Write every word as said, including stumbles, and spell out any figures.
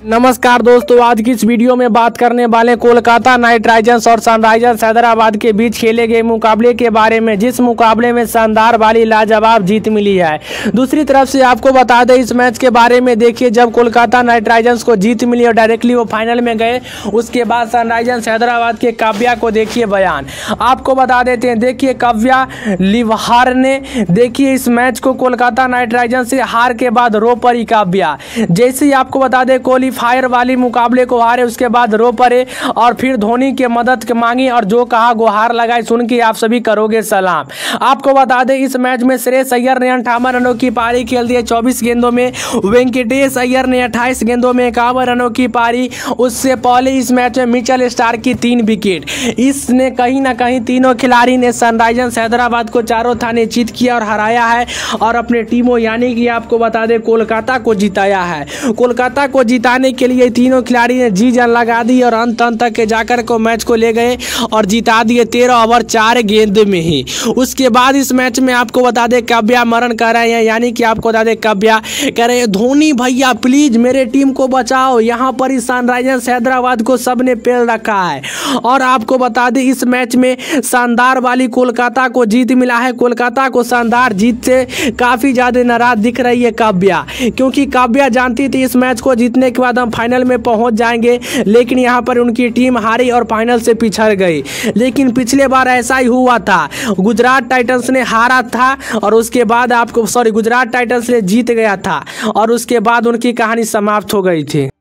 नमस्कार दोस्तों, आज की इस वीडियो में बात करने वाले कोलकाता नाइट राइडर्स और सनराइजर्स हैदराबाद के बीच खेले गए मुकाबले के बारे में, जिस मुकाबले में शानदार वाली लाजवाब जीत मिली है। दूसरी तरफ से आपको बता दें इस मैच के बारे में, देखिए जब कोलकाता नाइट राइडर्स को जीत मिली और डायरेक्टली वो फाइनल में गए, उसके बाद सनराइजर्स हैदराबाद के काव्या को देखिए बयान आपको बता देते हैं। देखिए काव्या लिवहार ने देखिए इस मैच को कोलकाता नाइट राइडर्स से हार के बाद रो पड़ी काव्या। जैसे ही आपको बता दें क्वालीफायर वाली मुकाबले को हारे, उसके बाद रो पड़े और फिर धोनी के मदद के मांगी और जो कहा गुहार लगाई, सुन के आप सभी करोगे सलाम। आपको बता दें इस मैच में श्रेयस अय्यर ने अंठावन रनों की पारी खेल दी चौबीस गेंदों में, वेंकटेश अय्यर ने अट्ठाईस गेंदों में इक्यावन रनों की पारी। उससे पहले इस मैच में मिचेल स्टार्क की तीन विकेट। इसने कहीं ना कहीं तीनों खिलाड़ी ने सनराइजर्स हैदराबाद को चारों थाने जीत किया और हराया है और अपने टीमों यानी कि आपको बता दें कोलकाता को जिताया है। कोलकाता को जिताने के लिए तीनों खिलाड़ी ने जी जान लगा दी और अंत अंत तक के जाकर को मैच को ले गए और जिता दिए तेरह ओवर चार गेंद में ही। उसके बाद इस मैच में आपको बता दें काव्या मरण कर रहे हैं, यानी कि आपको बता दें काव्या कह रहे हैं धोनी भैया प्लीज मेरे टीम को बचाओ, यहाँ पर इस सनराइजर्स हैदराबाद को सबने पेल रखा है। और आपको बता दें इस मैच में शानदार वाली कोलकाता को जीत मिला है। कोलकाता को शानदार जीत से काफी ज्यादा नाराज दिख रही है काव्या, क्योंकि काव्या जानती थी इस मैच को जीतने के बाद हम फाइनल में पहुंच जाएंगे, लेकिन यहां पर उनकी टीम हारी और फाइनल से पिछड़ गई। लेकिन पिछले बार ऐसा ही हुआ था, गुजरात टाइटंस ने हारा था और उसके बाद आपको सॉरी गुजरात टाइटंस ने जीत गया था और उसके बाद उनकी कहानी समाप्त हो गई थी।